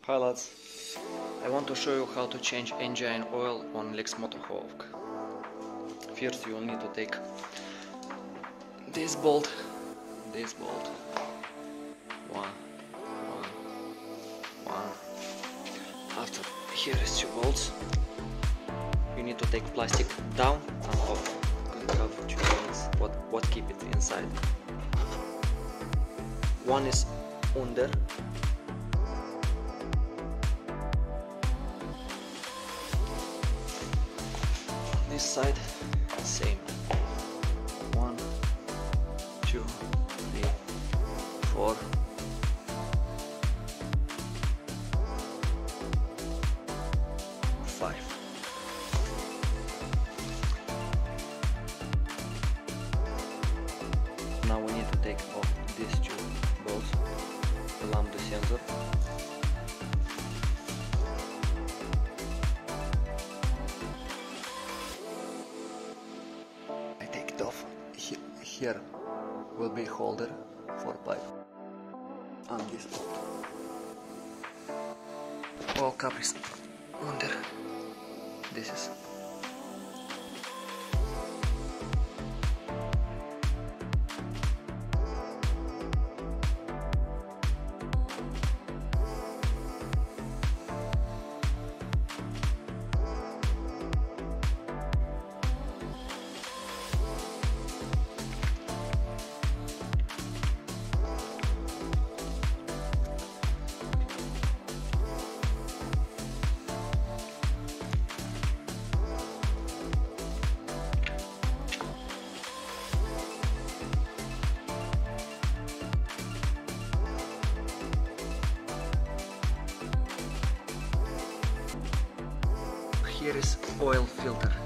Hi lads, I want to show you how to change engine oil on Lex Motohawk. First you will need to take this bolt, one. After here is two bolts. You need to take plastic down and off. You have two things what keep it inside. One is under. This side, same. 1, 2, 3, 4. Now we need to take off these two bolts, the lambda sensor. I take it off. Here will be holder for pipe. And this all cap is under. This is. Here is oil filter.